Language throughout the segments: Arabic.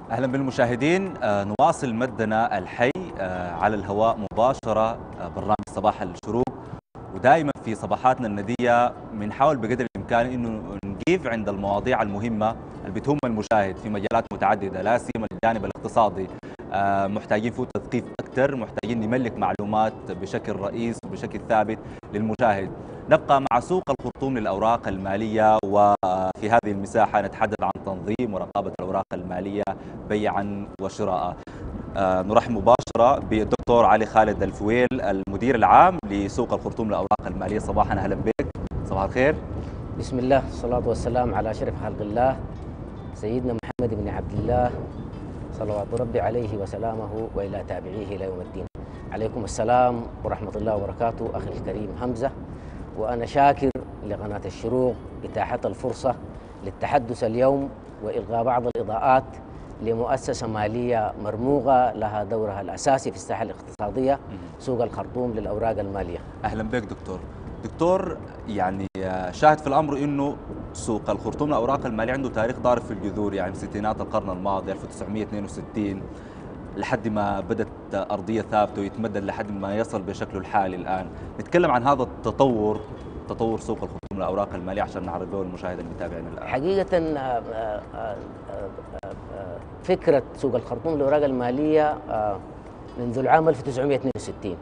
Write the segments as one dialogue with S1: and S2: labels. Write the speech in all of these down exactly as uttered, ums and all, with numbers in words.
S1: أهلا بالمشاهدين. آه، نواصل مدنا الحي آه، على الهواء مباشرة. آه، برنامج صباح الشروق، ودائما في صباحاتنا الندية بنحاول بقدر الإمكان إنه نجيب عند المواضيع المهمة اللي بتهم المشاهد في مجالات متعددة، لا سيما الجانب الاقتصادي. آه، محتاجين فيه تثقيف أكثر، محتاجين نملك معلومات بشكل رئيس وبشكل ثابت للمشاهد. نبقى مع سوق الخرطوم للأوراق المالية، وفي هذه المساحة نتحدث عن تنظيم ورقابة الأوراق المالية بيعا وشراء. آه، نرحب مباشرة بالدكتور علي خالد الفويل، المدير العام لسوق الخرطوم للأوراق المالية. صباحا أهلا بك. صباح الخير.
S2: بسم الله، الصلاة والسلام على أشرف خلق الله سيدنا محمد بن عبد الله صلوات ربي عليه وسلامه وإلى تابعيه إلى يوم الدين. عليكم السلام ورحمة الله وبركاته أخي الكريم حمزة، وأنا شاكر لقناة الشروق إتاحة الفرصة للتحدث اليوم وإلغاء بعض الإضاءات لمؤسسة مالية مرموقة لها دورها الأساسي في الساحة الاقتصادية، سوق الخرطوم للأوراق المالية.
S1: أهلا بك دكتور. دكتور، يعني آه، شاهد في الأمر أنه سوق الخرطوم للأوراق المالية عنده تاريخ ضارب في الجذور، يعني في ستينات القرن الماضي ألف وتسعمئة واثنين وستين لحد ما بدت أرضية ثابتة ويتمدد لحد ما يصل بشكله الحالي الآن. نتكلم عن هذا التطور، تطور سوق الخرطوم للأوراق المالية، عشان نعرف به المشاهد اللي بيتابعنا الآن.
S2: حقيقة آه، آه، آه، آه، آه، فكرة سوق الخرطوم للأوراق المالية آه، منذ العام ألف وتسعمئة واثنين وستين.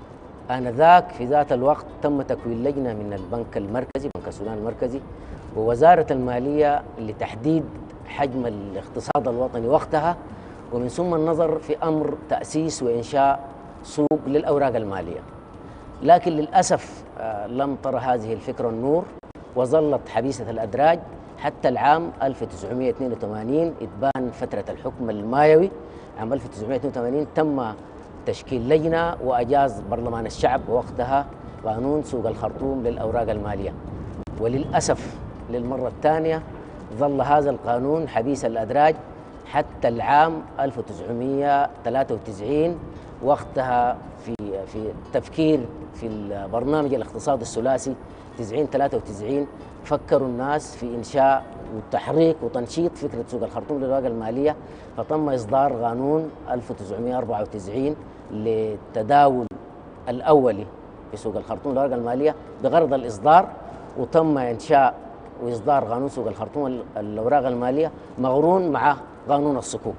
S2: آنذاك في ذات الوقت تم تكوين لجنة من البنك المركزي، بنك السودان المركزي، ووزارة المالية لتحديد حجم الاقتصاد الوطني وقتها، ومن ثم النظر في أمر تأسيس وإنشاء سوق للأوراق المالية. لكن للأسف آه، لم تر هذه الفكرة النور، وظلت حبيسة الأدراج حتى العام ألف وتسعمئة واثنين وثمانين، إتبان فترة الحكم المايوي. عام ألف وتسعمئة واثنين وثمانين تم تشكيل لجنة وأجاز برلمان الشعب وقتها قانون سوق الخرطوم للأوراق المالية، وللأسف للمرة الثانية ظل هذا القانون حبيس الأدراج حتى العام ألف وتسعمئة وثلاثة وتسعين. وقتها في في تفكير في البرنامج الاقتصادي الثلاثي تسعين ثلاثة وتسعين فكروا الناس في إنشاء وتحريك وتنشيط فكرة سوق الخرطوم للأوراق المالية، فتم إصدار قانون ألف وتسعمئة وأربعة وتسعين للتداول الأولي في سوق الخرطوم للأوراق المالية بغرض الإصدار، وتم إنشاء وإصدار قانون سوق الخرطوم الأوراق المالية مغرون مع قانون الصكوك.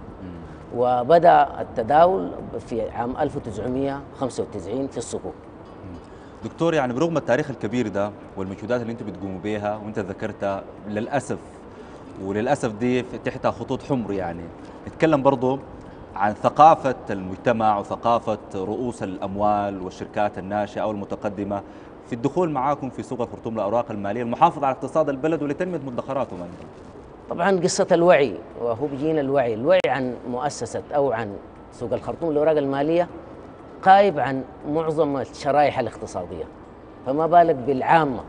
S2: وبدأ التداول في عام ألف وتسعمئة وخمسة وتسعين في الصكوك.
S1: دكتور، يعني برغم التاريخ الكبير ده والمجهودات اللي انت بتقوموا بيها وانت ذكرتها، للاسف وللاسف دي تحتها خطوط حمر، يعني نتكلم برضو عن ثقافة المجتمع وثقافة رؤوس الأموال والشركات الناشئة أو المتقدمة في الدخول معاكم في سوق الخرطوم للأوراق المالية، المحافظة على اقتصاد البلد ولتنمية مدخراتهم أيضا.
S2: طبعا قصة الوعي، وهو بيجينا الوعي الوعي عن مؤسسة أو عن سوق الخرطوم للأوراق المالية غايب عن معظم الشرائح الاقتصادية، فما بالك بالعامة.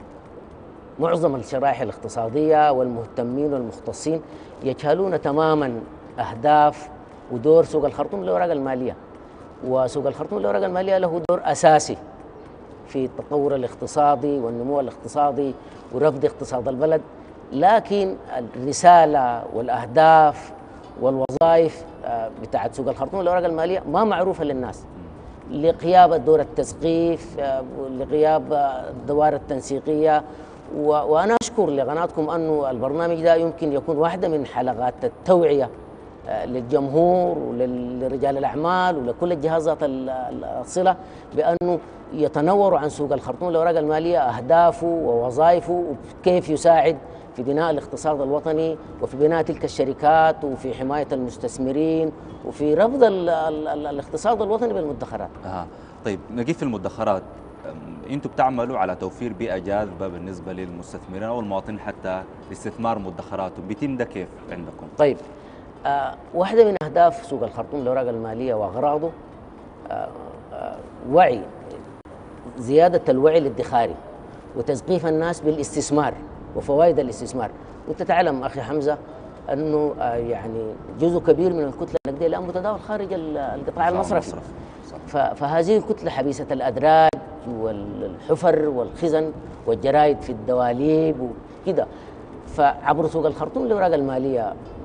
S2: معظم الشرائح الاقتصادية والمهتمين والمختصين يجهلون تماما أهداف ودور سوق الخرطوم للأوراق المالية. وسوق الخرطوم للأوراق المالية له دور أساسي في التطور الاقتصادي والنمو الاقتصادي ورفض اقتصاد البلد، لكن الرسالة والأهداف والوظائف بتاعت سوق الخرطوم للأوراق المالية ما معروفة للناس، لغياب دور التثقيف، لغياب الدوائر التنسيقية. وأنا أشكر لقناتكم أنه البرنامج ده يمكن يكون واحدة من حلقات التوعية للجمهور ولرجال الأعمال ولكل الجهازات الصلة بأنه يتنوروا عن سوق الخرطوم للأوراق المالية، أهدافه ووظائفه وكيف يساعد في بناء الاقتصاد الوطني وفي بناء تلك الشركات وفي حماية المستثمرين وفي رفض ال ال ال الاقتصاد الوطني بالمدخرات.
S1: آه. طيب نجي في المدخرات، انتم بتعملوا على توفير بيئة جاذبة بالنسبة للمستثمرين أو المواطنين حتى لاستثمار مدخراتهم، بيتم ده كيف عندكم؟
S2: طيب، آه واحدة من أهداف سوق الخرطوم للأوراق المالية وأغراضه آه آه وعي، زيادة الوعي الادخاري وتثقيف الناس بالاستثمار وفوائد الاستثمار. وانت تعلم اخي حمزه انه آه يعني جزء كبير من الكتله النقديه الان متداول خارج القطاع المصرفي. فهذه الكتله حبيسه الادراج والحفر والخزن والجرائد في الدواليب وكذا. فعبر سوق الخرطوم للأوراق المالية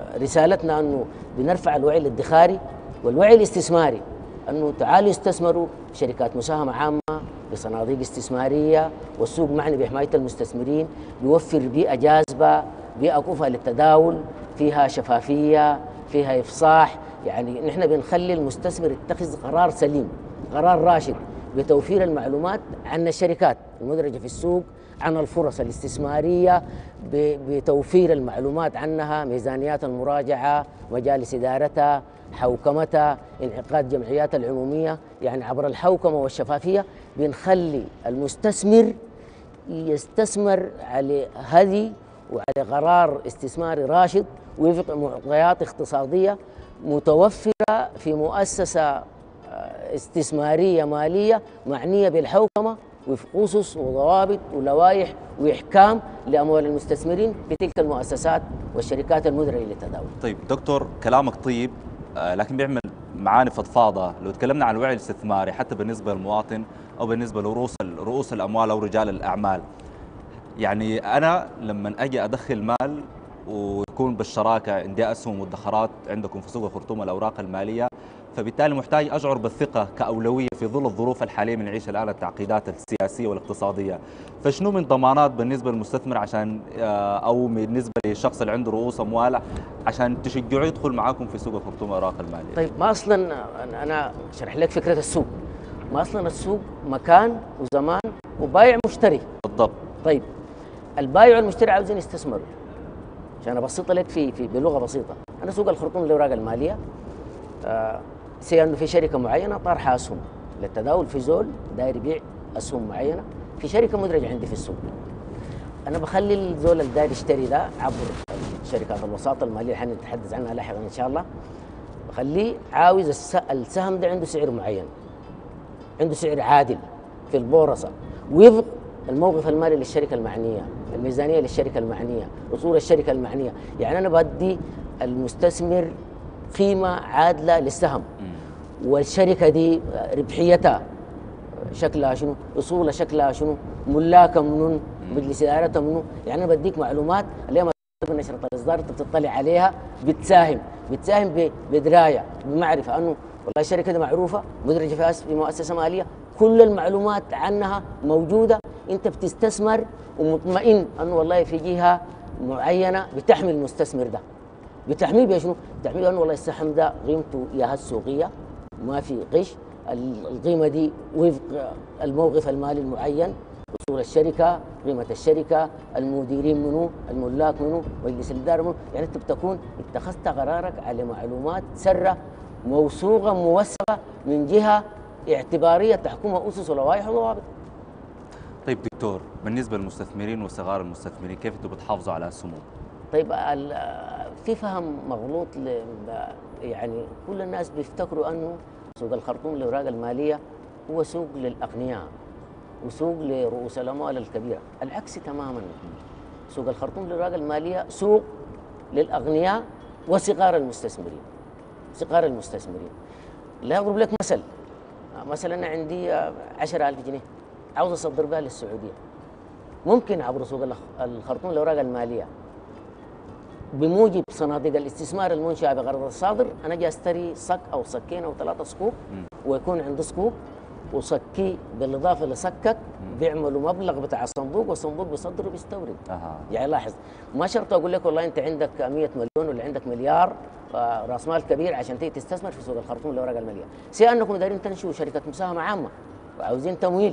S2: رسالتنا أنه بنرفع الوعي الادخاري والوعي الاستثماري، أنه تعالوا استثمروا في شركات مساهمة عامة، بصناديق استثمارية، والسوق معني بحماية المستثمرين، بيوفر بيئة جاذبة، بيئة كفء للتداول، فيها شفافية، فيها إفصاح. يعني نحن بنخلي المستثمر يتخذ قرار سليم، قرار راشد، بتوفير المعلومات عن الشركات المدرجة في السوق، عن الفرص الاستثمارية، بتوفير المعلومات عنها، ميزانيات المراجعة، مجالس إدارتها، حوكمتها، انعقاد جمعيات العمومية. يعني عبر الحوكمة والشفافية بنخلي المستثمر يستثمر على هدي وعلى قرار استثماري راشد وفق معطيات اقتصادية متوفرة في مؤسسة استثمارية مالية معنية بالحوكمة وفق أسس وضوابط ولوائح وإحكام لأموال المستثمرين بتلك المؤسسات والشركات المدرجة للتداول.
S1: طيب دكتور، كلامك طيب، لكن بيعمل معاني فضفاضة. لو تكلمنا عن الوعي الاستثماري حتى بالنسبة للمواطن أو بالنسبة لرؤوس رؤوس الأموال أو رجال الأعمال، يعني أنا لما أجي أدخل مال ويكون بالشراكة عندي أسهم وادخارات عندكم في سوق الخرطوم الأوراق المالية، فبالتالي محتاج أشعر بالثقة كأولوية في ظل الظروف الحالية من نعيش الآن، التعقيدات السياسية والاقتصادية. فشنو من ضمانات بالنسبة للمستثمر عشان أو بالنسبة للشخص اللي عنده رؤوس أموال عشان تشجعوه يدخل معاكم في سوق الخرطوم الأوراق المالية؟
S2: طيب ما أصلا أنا شرح لك فكرة السوق، ما أصلا السوق مكان وزمان وبايع مشتري.
S1: بالضبط.
S2: طيب البايع والمشتري عاوزين يستثمروا. عشان ابسط لك في في بلغه بسيطه، انا سوق الخرطوم للاوراق الماليه آه سي انه في شركه معينه طارحه اسهم للتداول، في زول داير يبيع اسهم معينه في شركه مدرجه عندي في السوق. انا بخلي الزول اللي داير يشتري ده عبر شركات الوساطه الماليه اللي حنتحدث عنها لاحقا ان شاء الله، بخليه عاوز السهم ده عنده سعر معين، عنده سعر عادل في البورصه وفق الموقف المالي للشركه المعنيه، الميزانيه للشركه المعنيه، اصول الشركه المعنيه. يعني انا بدي المستثمر قيمه عادله للسهم، والشركه دي ربحيتها شكلها شنو، اصولها شكلها شنو، ملاكها منو، مجلس ادارتها منو. يعني انا بديك معلومات اليوم نشرة الاصدار انت بتطلع عليها، بتساهم بتساهم بدرايه بمعرفه انه والله الشركه دي معروفه مدرجه في مؤسسه ماليه، كل المعلومات عنها موجوده، انت بتستثمر ومطمئن انه والله في جهه معينه بتحمي المستثمر ده. بتحميه بشنو؟ بتحميه انه والله السهم ده قيمته ياها السوقيه ما في غش، القيمه دي وفق الموقف المالي المعين، اصول الشركه، قيمه الشركه، المديرين منو، الملاك منو، مجلس الاداره منو. يعني انت بتكون اتخذت قرارك على معلومات سره موثوقه موثقه من جهه اعتباريه تحكمها اسس ولوائح وضوابط.
S1: طيب دكتور، بالنسبه للمستثمرين وصغار المستثمرين كيف انتم بتحافظوا على اسهمهم؟
S2: طيب في فهم مغلوط، يعني كل الناس بيفتكروا انه سوق الخرطوم للاوراق الماليه هو سوق للاغنياء وسوق لرؤوس الاموال الكبيره. العكس تماما، سوق الخرطوم للاوراق الماليه سوق للاغنياء وصغار المستثمرين. صغار المستثمرين. لا اضرب لك مثل، مثلا انا عندي عشرة ألف جنيه عاوز اصدر بها للسعوديه، ممكن عبر سوق الخرطوم للاوراق الماليه بموجب صناديق الاستثمار المنشاه بغرض الصادر انا اجي استري صك او صكين او ثلاثه صكوك، ويكون عندي صكوك وصكي بالاضافه لصكك بيعملوا مبلغ بتاع الصندوق، والصندوق بيصدر وبيستورد. أه. يعني لاحظ، ما شرط اقول لك والله انت عندك مئة مليون ولا عندك مليار راس مال كبير عشان تيجي تستثمر في سوق الخرطوم للاوراق الماليه. سي انكم دايرين تنشئوا شركه مساهمه عامه وعاوزين تمويل،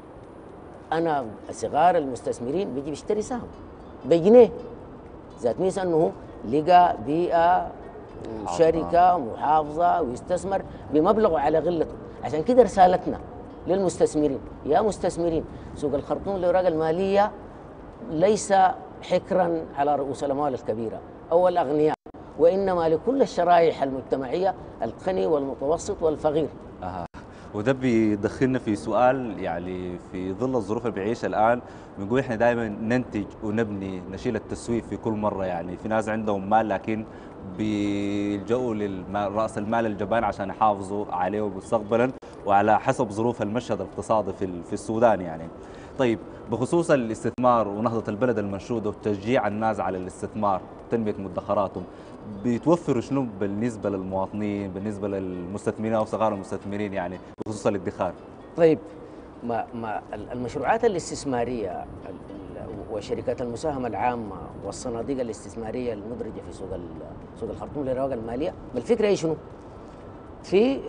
S2: انا صغار المستثمرين بيجي بيشتري سهم بجنيه، ذات ميس انه لقى بيئه وشركه محافظه ويستثمر بمبلغه على غلته. عشان كده رسالتنا للمستثمرين، يا مستثمرين سوق الخرطوم للاوراق الماليه ليس حكرا على رؤوس الاموال الكبيره او الاغنياء، وانما لكل الشرائح المجتمعيه، الغني والمتوسط والفقير.
S1: أه. وده بيدخلنا في سؤال، يعني في ظل الظروف اللي بيعيشها الان بنقول احنا دائما ننتج ونبني، نشيل التسويف في كل مره. يعني في ناس عندهم مال لكن بيلجؤوا لراس المال الجبان عشان يحافظوا عليه مستقبلا وعلى حسب ظروف المشهد الاقتصادي في في السودان يعني. طيب بخصوص الاستثمار ونهضه البلد المنشوده وتشجيع الناس على الاستثمار وتنميه مدخراتهم، بتوفروا شنو بالنسبه للمواطنين، بالنسبه للمستثمرين او صغار المستثمرين يعني بخصوص الادخار؟
S2: طيب، ما ما المشروعات الاستثماريه وشركات المساهمه العامه والصناديق الاستثماريه المدرجه في سوق سوق الخرطوم للرواق الماليه، الفكره هي شنو؟ في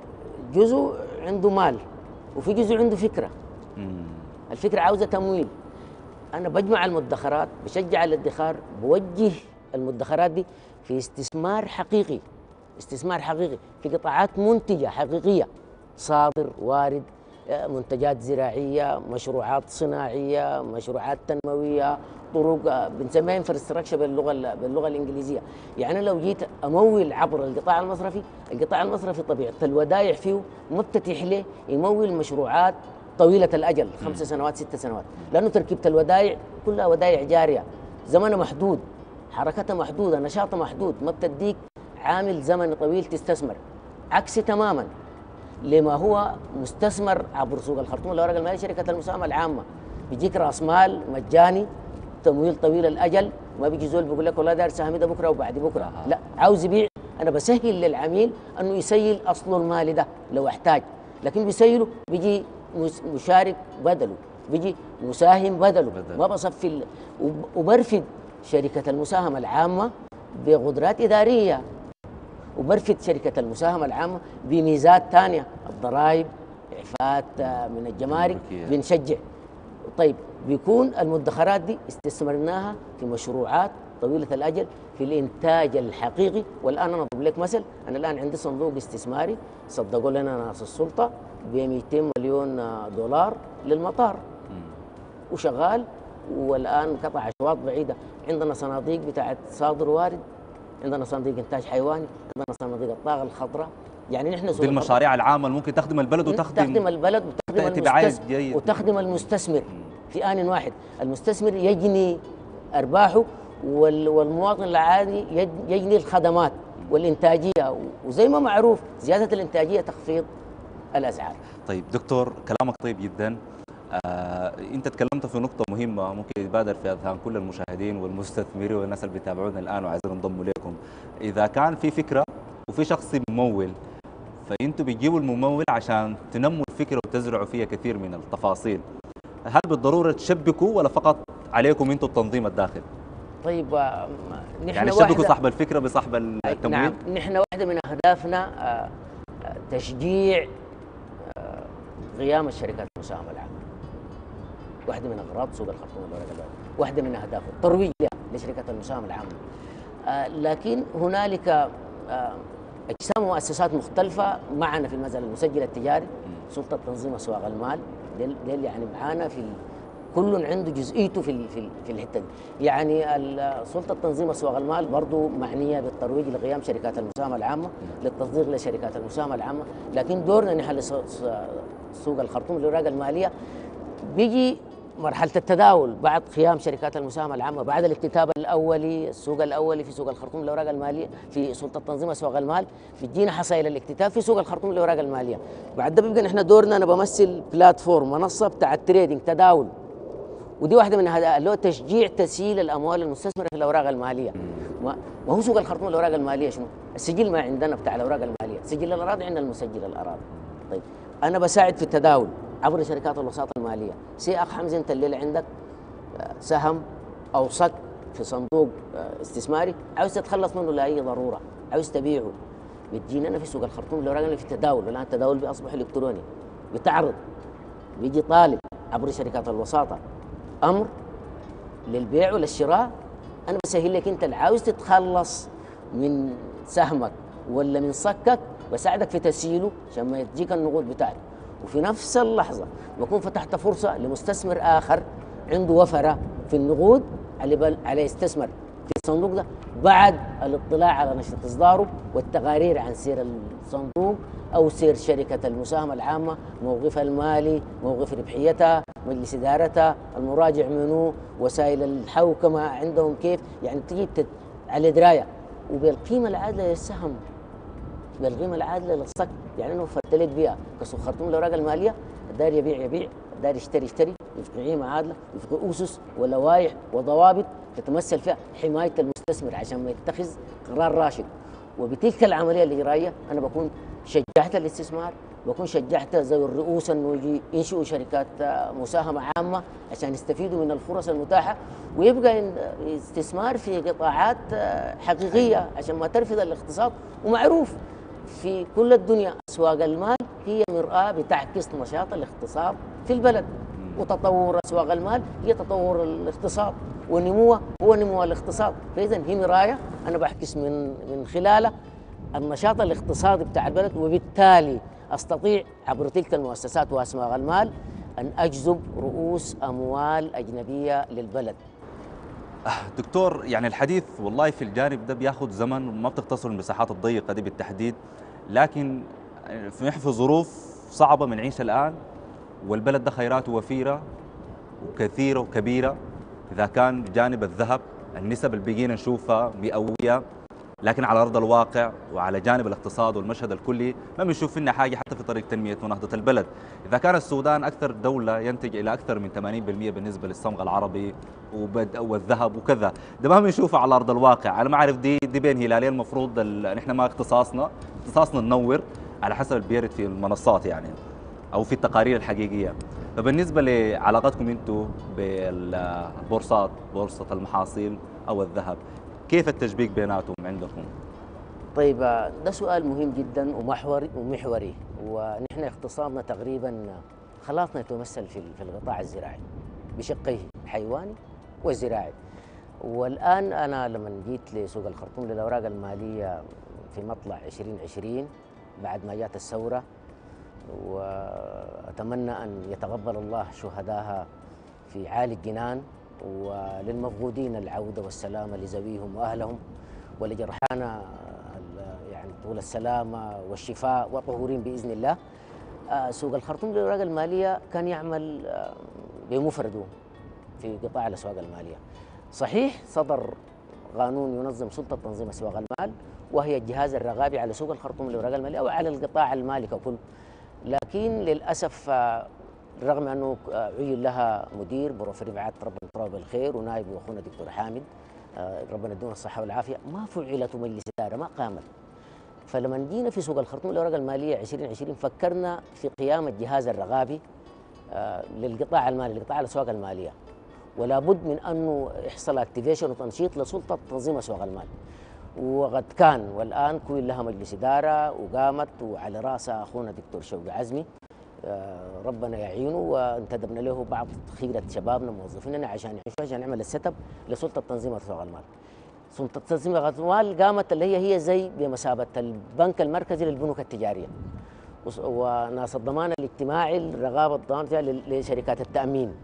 S2: جزء عنده مال وفي جزء عنده فكره.
S1: مم.
S2: الفكره عاوزه تمويل. انا بجمع المدخرات، بشجع الادخار، بوجه المدخرات دي في استثمار حقيقي، استثمار حقيقي في قطاعات منتجه حقيقيه، صادر وارد، منتجات زراعيه، مشروعات صناعيه، مشروعات تنمويه، طرق بنسميها انفراستراكشر باللغه باللغه الانجليزيه. يعني لو جيت امول عبر القطاع المصرفي، القطاع المصرفي طبيعه الودائع فيه ما بتتيح له يمول مشروعات طويله الاجل، خمس سنوات ست سنوات، لانه تركيبه الودائع كلها ودائع جاريه، زمنها محدود، حركتها محدوده، نشاطها محدود، ما بتديك عامل زمني طويل تستثمر. عكسي تماما لما هو مستثمر عبر سوق الخرطوم للأوراق المالية، شركة المساهمة العامة بيجيك راس مال مجاني، تمويل طويل الاجل، ما بيجي زول بيقول لك والله داير سهم ده بكره وبعد بكره، آه. لا، عاوز يبيع، انا بسهل للعميل انه يسيل اصله المالي ده لو احتاج، لكن بيسيله بيجي مشارك بدله، بيجي مساهم بدله، بدل. ما بصفي ال... وبرفد شركة المساهمة العامة بقدرات إدارية، وبرفد شركة المساهمة العامة بميزات ثانية، الضرائب، إعفاءات من الجمارك، بنشجع. طيب، بيكون المدخرات دي استثمرناها في مشروعات طويلة الأجل في الإنتاج الحقيقي. والآن أنا أضرب لك مثل، أنا الآن عندي صندوق استثماري صدقوا لنا ناس السلطة ب مئتين مليون دولار للمطار وشغال، والآن قطع أشواط بعيدة. عندنا صناديق بتاعت صادر وارد، عندنا صناديق إنتاج حيواني، عندنا صناديق الطاقة الخضراء. يعني نحن
S1: دي المشاريع العامة اللي ممكن تخدم البلد وتخدم
S2: تخدم البلد وتخدم المستثمر وتخدم المستثمر في آن واحد. المستثمر يجني أرباحه والمواطن العادي يجني الخدمات والإنتاجية، وزي ما معروف زيادة الإنتاجية تخفيض الأسعار.
S1: طيب دكتور، كلامك طيب جدا. آه، انت تكلمت في نقطة مهمة ممكن يتبادر في اذهان كل المشاهدين والمستثمرين والناس اللي بيتابعونا الان وعايزين ينضموا لكم. اذا كان في فكرة وفي شخص ممول، فانتوا بتجيبوا الممول عشان تنموا الفكرة وتزرعوا فيها كثير من التفاصيل. هل بالضرورة تشبكوا ولا فقط عليكم انتوا التنظيم الداخلي؟
S2: طيب، نحن
S1: يعني تشبكوا صاحب الفكرة بصاحب التمويل؟
S2: نعم، نحن واحدة من اهدافنا تشجيع قيام الشركات المساهمة العامة. واحدة من أغراض سوق الخرطوم للأوراق المالية، واحدة من أهدافه الترويج لشركات المساهمة العامة. آه لكن هنالك آه أجسام ومؤسسات مختلفة معنا في المجال المسجل التجاري، سلطة تنظيم أسواق المال، ديل, ديل يعني معانا في كل عنده جزئيته في في في الحتة دي. يعني سلطة تنظيم أسواق المال برضو معنية بالترويج لقيام شركات المساهمة العامة، للتصدير لشركات المساهمة العامة، لكن دورنا نحن سوق الخرطوم للأوراق المالية بيجي مرحلة التداول بعد قيام شركات المساهمة العامة، بعد الاكتتاب الأولي، السوق الأولي في سوق الخرطوم للأوراق المالية في سلطة تنظيم أسواق المال، بتجينا حصائل الاكتتاب في سوق الخرطوم للأوراق المالية. بعد ده بيبقى نحن دورنا، أنا بمثل بلاتفورم، منصة بتاع التريدنج، تداول، ودي واحدة من هذا اللي هو تشجيع تسييل الأموال المستثمرة في الأوراق المالية. ما هو سوق الخرطوم للأوراق المالية شنو؟ السجل ما عندنا بتاع الأوراق المالية، سجل الأراضي عندنا المسجل الأراضي. طيب، أنا بساعد في التداول عبر شركات الوساطة المالية. سي أخ حمزة، أنت الليلة عندك سهم أو صك في صندوق استثماري عاوز تتخلص منه لأي ضرورة، عاوز تبيعه، بتجينا أنا في سوق الخرطوم للأوراق المالية في التداول، والآن التداول بأصبح إلكتروني، بتعرض، بيجي طالب عبر شركات الوساطة أمر للبيع وللشراء، أنا بسهل لك أنت اللي عاوز تتخلص من سهمك ولا من صكك، بساعدك في تسييله عشان ما تجيك النقود بتاعتك. وفي نفس اللحظة بكون فتحت فرصة لمستثمر آخر عنده وفرة في النقود على على يستثمر في الصندوق ده بعد الاطلاع على نشرة إصداره والتقارير عن سير الصندوق أو سير شركة المساهمة العامة، موقفها المالي، موقف ربحيتها، مجلس إدارتها، المراجع منه، وسائل الحوكمة عندهم كيف، يعني تجي على دراية وبالقيمة العادلة للسهم، بالقيمة العادلة للصك. يعني أنا وفرت لك بيها كسوق خرطوم الأوراق المالية، الدار يبيع يبيع، الدار يشتري يشتري، وفق قيمة عادلة، وفق أسس ولوائح وضوابط تتمثل فيها حماية المستثمر المستثمر عشان ما يتخذ قرار راشد. وبتلك العمليه الاجرائيه انا بكون شجعت الاستثمار، بكون شجعت ذوي الرؤوس انه يجي ينشئوا شركات مساهمه عامه عشان يستفيدوا من الفرص المتاحه، ويبقى استثمار في قطاعات حقيقيه عشان ما ترفض الاقتصاد. ومعروف في كل الدنيا اسواق المال هي مرآة بتعكس نشاط الاقتصاد في البلد، وتطور اسواق المال هي تطور الاقتصاد، ونموه هو نمو الاقتصاد. فاذا هي مرايه انا بحكس من من خلاله النشاط الاقتصادي بتاع البلد، وبالتالي استطيع عبر تلك المؤسسات واسواق المال ان اجذب رؤوس اموال اجنبيه للبلد.
S1: دكتور، يعني الحديث والله في الجانب ده بياخذ زمن وما بتختصر المساحات الضيقه دي بالتحديد، لكن في في ظروف صعبه بنعيشها الان، والبلد ده خيراته وفيره وكثيره وكبيره. اذا كان بجانب الذهب النسب اللي بقينا نشوفها مئويه، لكن على ارض الواقع وعلى جانب الاقتصاد والمشهد الكلي ما بنشوف فينا حاجه حتى في طريق تنميه ونهضه البلد. اذا كان السودان اكثر دوله ينتج الى اكثر من ثمانين بالمئة بالنسبه للصمغ العربي والذهب وكذا، ده ما بنشوفه على ارض الواقع. انا ما اعرف دي دي بين هلالين، المفروض نحن ما اختصاصنا اختصاصنا ننور على حسب اللي بيرد في المنصات يعني او في التقارير الحقيقيه. فبالنسبه لعلاقتكم انتم بالبورصات، بورصه المحاصيل او الذهب، كيف التشبيك بيناتهم عندكم؟
S2: طيب ده سؤال مهم جدا ومحوري ومحوري، ونحن اقتصادنا تقريبا خلاصنا يتمثل في في القطاع الزراعي بشقيه، الحيواني والزراعي. والان انا لما جيت لسوق الخرطوم للاوراق الماليه في مطلع عشرين عشرين بعد ما جات الثوره، واتمنى ان يتقبل الله شهداها في عالي الجنان، وللمفقودين العوده والسلامه لذويهم واهلهم، ولجرحانا يعني طول السلامه والشفاء وطهورين باذن الله. سوق الخرطوم للاوراق الماليه كان يعمل بمفرده في قطاع الاسواق الماليه. صحيح صدر قانون ينظم سلطه تنظيم اسواق المال، وهي الجهاز الرقابي على سوق الخرطوم للاوراق الماليه وعلى القطاع المالي ككل، لكن للاسف رغم انه عين لها مدير بروفيسور رفعت ربنا يطراه بالخير، ونائب واخونا دكتور حامد ربنا يدونا الصحه والعافيه، ما فعلت مجلس اداره، ما قامت. فلما جينا في سوق الخرطوم للاوراق الماليه عشرين عشرين فكرنا في قيام الجهاز الرقابي للقطاع المالي، لقطاع الاسواق الماليه، ولا بد من انه يحصل اكتيفيشن وتنشيط لسلطه تنظيم اسواق المال. وقد كان، والان كون لها مجلس اداره وقامت، وعلى راسها اخونا دكتور شوقي عزمي ربنا يعينه، وانتدبنا له بعض خيره شبابنا موظفيننا عشان عشان نعمل السيت اب لسلطه تنظيم اسواق المال. سلطه تنظيم اسواق المال قامت اللي هي هي زي بمثابه البنك المركزي للبنوك التجاريه، وناس الضمان الاجتماعي الرقابه الضمان لشركات التامين.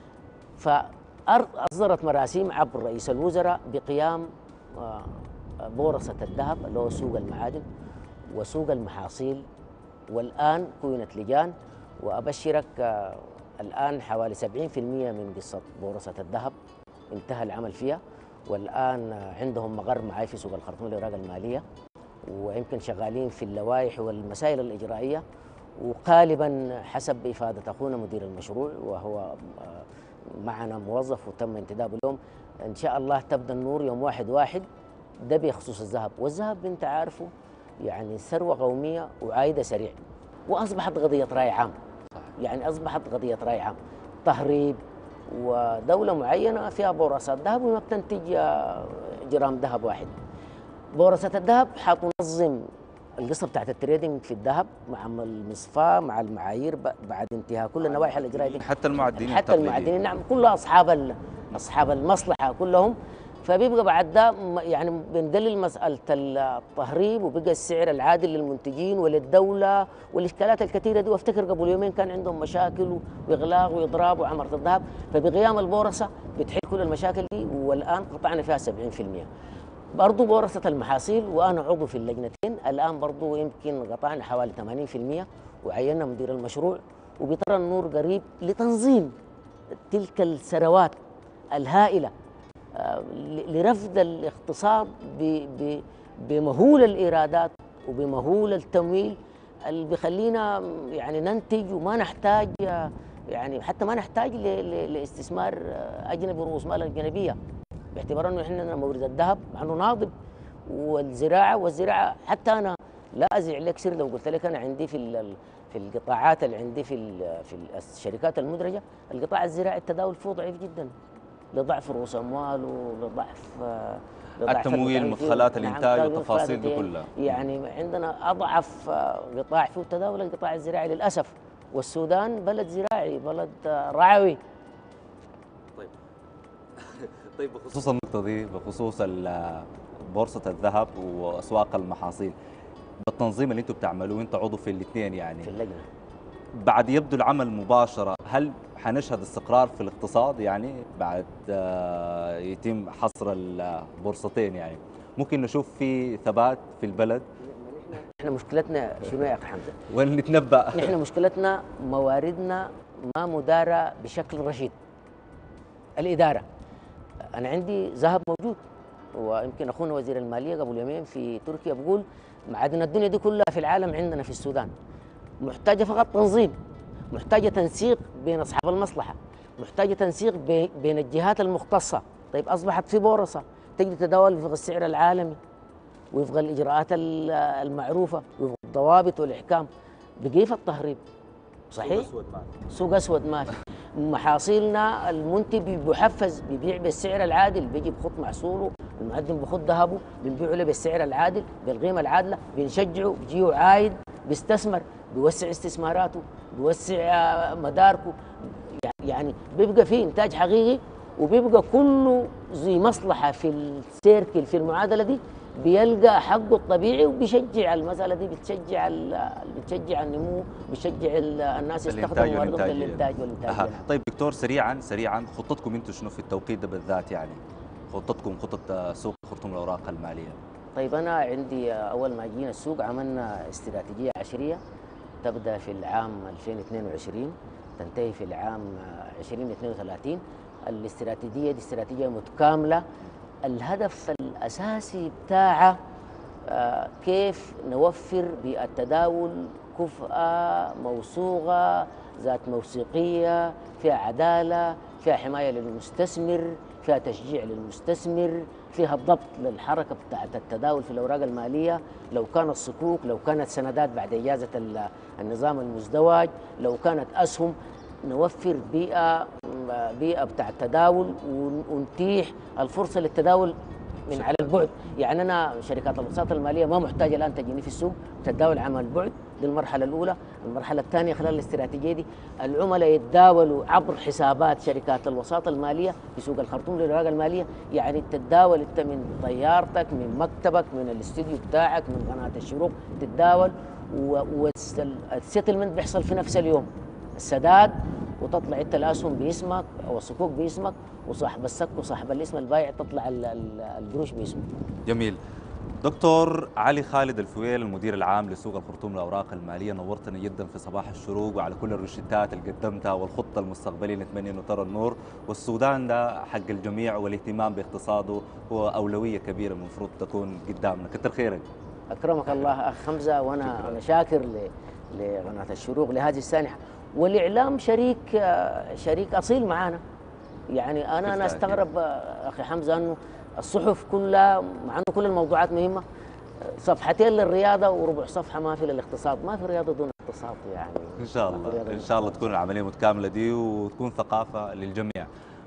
S2: فاصدرت مراسيم عبر رئيس الوزراء بقيام بورصه الذهب اللي هو سوق المعادن وسوق المحاصيل، والان كونت لجان، وابشرك الان حوالي سبعين بالمئة من قصه بورصه الذهب انتهى العمل فيها، والان عندهم مقر معي في سوق الخرطوم للاوراق الماليه، ويمكن شغالين في اللوائح والمسائل الاجرائيه، وغالبا حسب افاده اخونا مدير المشروع وهو معنا موظف وتم انتدابه اليوم ان شاء الله تبدا النور يوم واحد واحد. ده بخصوص الذهب، والذهب انت عارفه يعني ثروه قوميه وعايده سريع، واصبحت قضيه راي عام. يعني اصبحت قضيه راي عام، تهريب، ودوله معينه فيها بورصات ذهب وما بتنتج جرام ذهب واحد. بورصه الذهب حتنظم القصه بتاعت التريدنج في الذهب مع المصفاه مع المعايير بعد انتهاء كل النواحي الاجرائيه،
S1: حتى المعدنين
S2: حتى المعدنين نعم، كل اصحاب اصحاب المصلحه كلهم. فبيبقى بعد ده يعني بنقلل مساله التهريب، وبقى السعر العادل للمنتجين وللدوله والاشكالات الكثيره دي. وافتكر قبل يومين كان عندهم مشاكل واغلاق واضراب وعمره الذهب، فبقيام البورصه بتحل كل المشاكل دي، والان قطعنا فيها سبعين بالمئة. برضه بورصه المحاصيل وانا عضو في اللجنتين، الان برضه يمكن قطعنا حوالي ثمانين بالمئة، وعينا مدير المشروع، وبترى النور قريب لتنظيم تلك الثروات الهائله لرفض الاقتصاد بمهول الايرادات وبمهول التمويل اللي بيخلينا يعني ننتج وما نحتاج، يعني حتى ما نحتاج لاستثمار اجنبي ورؤوس مال اجنبيه. باعتبار انه احنا مورد الذهب مع انه ناضب، والزراعه والزراعه حتى انا لا ازع لك سر لو قلت لك انا عندي في ال- في القطاعات اللي عندي في ال- في الشركات المدرجه، القطاع الزراعي التداول فيه ضعيف جدا لضعف رؤوس اموال ولضعف آه، لضعف
S1: التمويل،
S2: المتعامل فيه.
S1: مدخلات
S2: نعم،
S1: الانتاج
S2: تمويل
S1: والتفاصيل
S2: مدخلات
S1: دي
S2: الانتاج.
S1: كلها.
S2: يعني عندنا اضعف آه، قطاع فيه التداول القطاع الزراعي للاسف، والسودان بلد زراعي، بلد آه، رعوي.
S1: طيب طيب بخصوص النقطة دي، بخصوص ال- بورصة الذهب وأسواق المحاصيل، بالتنظيم اللي انتم بتعملوه، انت عضو في الاثنين يعني،
S2: في اللجنه
S1: بعد يبدو العمل مباشرة، هل حنشهد استقرار في الاقتصاد يعني بعد آه، يتم حصر البورصتين؟ يعني ممكن نشوف في ثبات في البلد
S2: احنا مشكلتنا شنو يا اخي حمزه؟
S1: ونتنبأ؟
S2: نحن مشكلتنا مواردنا ما مدارة بشكل رشيد. الإدارة، أنا عندي ذهب موجود، ويمكن أخونا وزير المالية قبل يومين في تركيا بقول معادن الدنيا دي كلها في العالم عندنا في السودان، محتاجة فقط تنظيم، محتاجة تنسيق بين أصحاب المصلحة، محتاجة تنسيق بي- بين الجهات المختصة. طيب أصبحت في بورصة تجري تداول وفق السعر العالمي وفق الإجراءات ال- المعروفة وفق الضوابط والإحكام، بقي في التهريب. صحيح؟ سوق اسود ما في. محاصيلنا المنتج بيحفز، بيبيع بالسعر العادل، بيجي بخط محصوله، المقدم بخط ذهبه بنبيعه له بالسعر العادل بالقيمه العادله، بنشجعه، بيجيه عايد، بيستثمر، بيوسع استثماراته، بيوسع آه، مداركه، يعني بيبقى في انتاج حقيقي، وبيبقى كله ذي مصلحه في السيركل في المعادله دي بيلقى حقه الطبيعي، وبيشجع المساله دي، بتشجع ال- بتشجع النمو، بتشجع ال- الناس
S1: الانتاج
S2: يستخدموا ارضهم
S1: والانتاجيه.
S2: للانتاج والانتاج.
S1: أها. طيب دكتور، سريعا سريعا، خطتكم انتم شنو في التوقيت ده بالذات؟ يعني خطتكم، خطه سوق خرطوم الاوراق الماليه.
S2: طيب انا عندي اول ما جينا السوق عملنا استراتيجيه عشريه تبدا في العام ألفين واثنين وعشرين تنتهي في العام ألفين واثنين وثلاثين. الاستراتيجيه دي استراتيجيه متكامله، الهدف الاساسي بتاعها آه، كيف نوفر بيئة تداول كفءة موثوقة ذات موثوقية، فيها عدالة، فيها حماية للمستثمر، فيها تشجيع للمستثمر، فيها ضبط للحركة بتاعة التداول في الأوراق المالية، لو كانت صكوك، لو كانت سندات بعد إجازة ال- النظام المزدوج، لو كانت أسهم، نوفر بيئة بيئة بتاع التداول ونتيح الفرصة للتداول من على البعد. يعني انا شركات الوساطه الماليه ما محتاجه الان تجيني في السوق، تتداول عن البعد. دي المرحله الاولى. المرحله الثانيه خلال الاستراتيجيه دي العملاء يتداولوا عبر حسابات شركات الوساطه الماليه في سوق الخرطوم للاوراق الماليه، يعني تتداول انت من طيارتك، من مكتبك، من الاستوديو بتاعك، من قناه الشروق تتداول، والسيتلمنت بيحصل في نفس اليوم، السداد، وتطلع انت الاسهم باسمك او الصكوك باسمك، وصاحب السك وصاحب الاسم البايع تطلع ال- ال- القروش باسمه.
S1: جميل. دكتور علي خالد الفويل، المدير العام لسوق الخرطوم للاوراق الماليه، نورتنا جدا في صباح الشروق، وعلى كل الروشتات اللي قدمتها والخطه المستقبليه، نتمنى انه ترى النور. والسودان ده حق الجميع، والاهتمام باقتصاده هو اولويه كبيره المفروض تكون قدامنا. كتر خيرك.
S2: اكرمك الله اخ حمزه، وانا انا شاكر ل- لقناه الشروق لهذه السانحه، والاعلام شريك آه، شريك اصيل معانا. يعني انا انا
S1: بالتأكيد.
S2: استغرب آه، اخي حمزه انه الصحف كلها، مع انه كل الموضوعات مهمه، آه، صفحتين للرياضه وربع صفحه ما في للاقتصاد. ما في رياضه دون اقتصاد يعني.
S1: ان شاء
S2: ما في
S1: الله
S2: رياضة
S1: ان
S2: دون
S1: شاء الله
S2: اقتصاد.
S1: تكون العمليه متكامله دي، وتكون ثقافه للجميع.